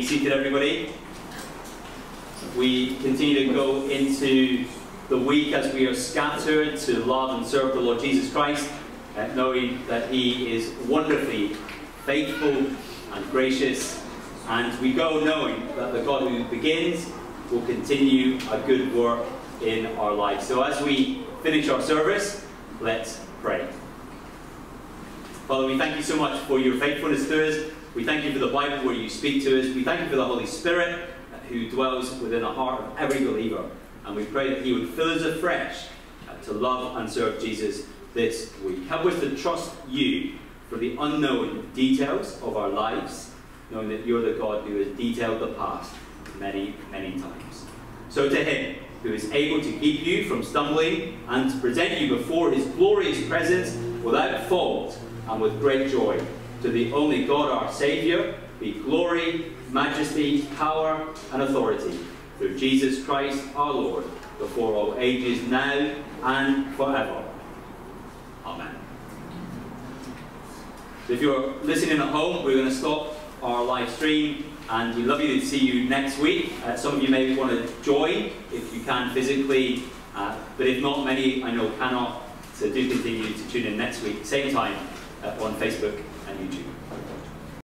seated, everybody. We continue to go into the week as we are scattered to love and serve the Lord Jesus Christ, uh, knowing that He is wonderfully faithful and gracious. And we go knowing that the God who begins will continue a good work in our lives. So as we finish our service, let's pray. Father, we thank you so much for your faithfulness to us. We thank you for the Bible where you speak to us. We thank you for the Holy Spirit who dwells within the heart of every believer. And we pray that He would fill us afresh to love and serve Jesus this week. Help us to trust you for the unknown details of our lives, knowing that you're the God who has detailed the past many, many times. So to Him who is able to keep you from stumbling and to present you before His glorious presence without fault and with great joy, to the only God our Saviour, be glory, majesty, power and authority through Jesus Christ our Lord, before all ages, now and forever. Amen. So if you're listening at home, we're going to stop our live stream, and we'd love you to see you next week. Uh, some of you may want to join if you can physically, uh, but if not, many I know cannot. So do continue to tune in next week, same time, uh, on Facebook and YouTube.